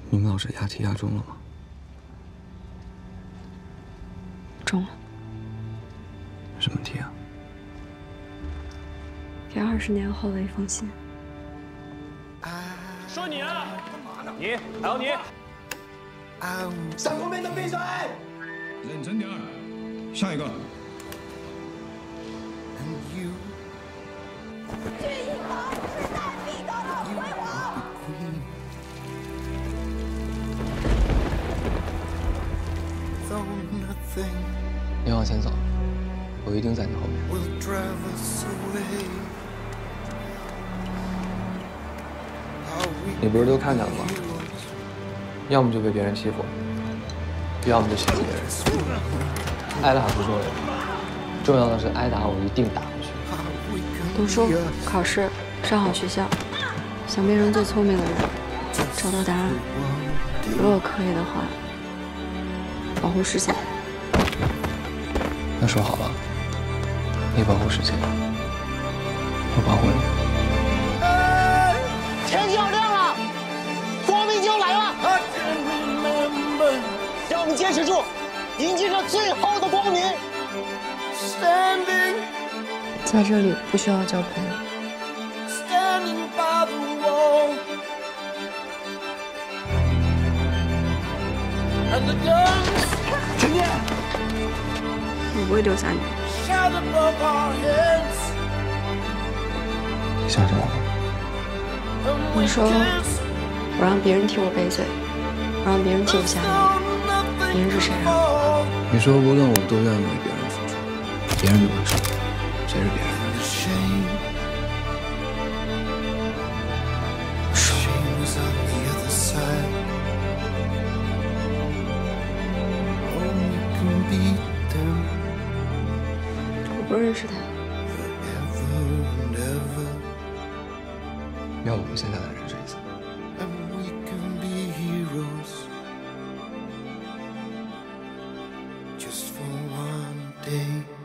你们老师押题押中了吗？ 中了。 什么题啊？ 给20年后的一封信。 说你啊，你还有你， 上后面的闭嘴！ 认真点儿，下一个。 去一方势在必得的辉煌。 你往前走，我一定在你后面。你不是都看见了吗？要么就被别人欺负，要么就欺负别人。挨打不重要，重要的是挨打我一定打回去。 读书、考试、上好学校，想变成最聪明的人，找到答案。如果可以的话，保护世界。 那说好了，你保护世界，我保护你。 天就要亮了，光明就要来了，让我们坚持住，迎接着最后的光明。 在这里不需要交朋友。 陈念， 我不会丢下你。 你想着我吗？ 你说我让别人替我背罪，我让别人替我下你，别人是谁啊？ 你说无论我多愿意为别人付出，别人就会说谁是别人。 我不认识他。 要不我们现在来认识一次？ Just for one day.